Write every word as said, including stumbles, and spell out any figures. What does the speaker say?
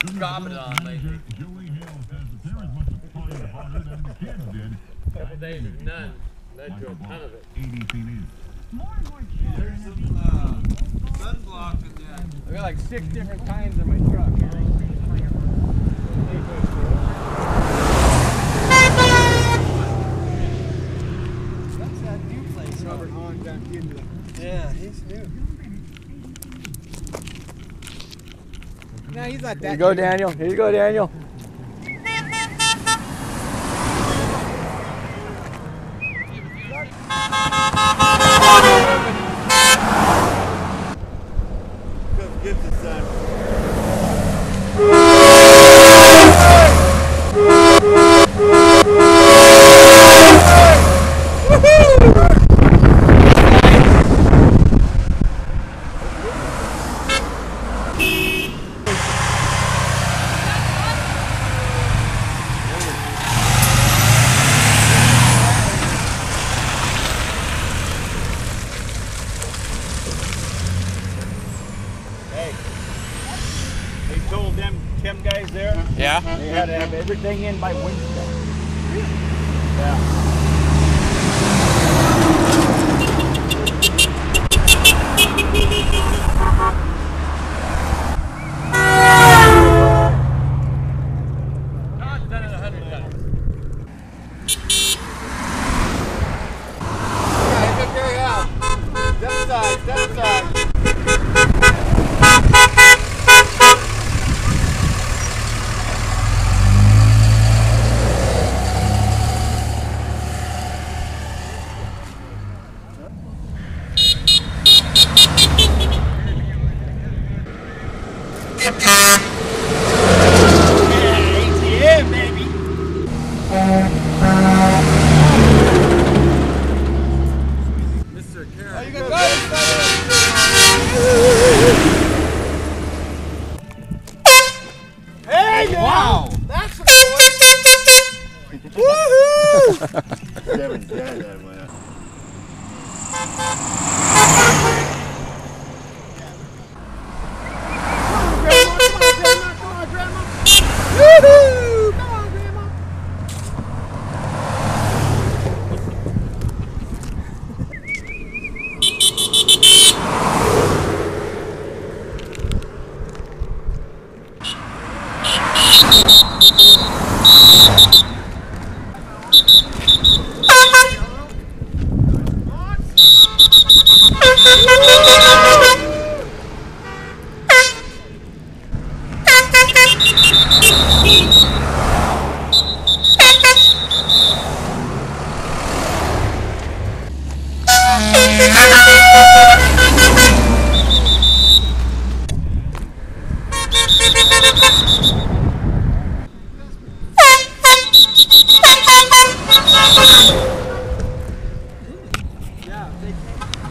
dropping it on lately. A couple days of none led to a ton of it. There's some uh, sunblock in that. I got like six different kinds in my truck. That's that new place Robert Hahn got into. Yeah, he's new. No, he's not that. Here you go, Daniel. Here you go, Daniel. Give the sun. Told them Tim guys there, yeah, they had to have everything in by Wednesday. Yeah. Todd's done it a hundred times. Yeah, he took care of that. Step aside, step aside. Wow! That's a woohoo! Kevin's dad that went up. Come on, Grandma! Come on, Grandma! Woohoo! Come on, Grandma! Yeah, they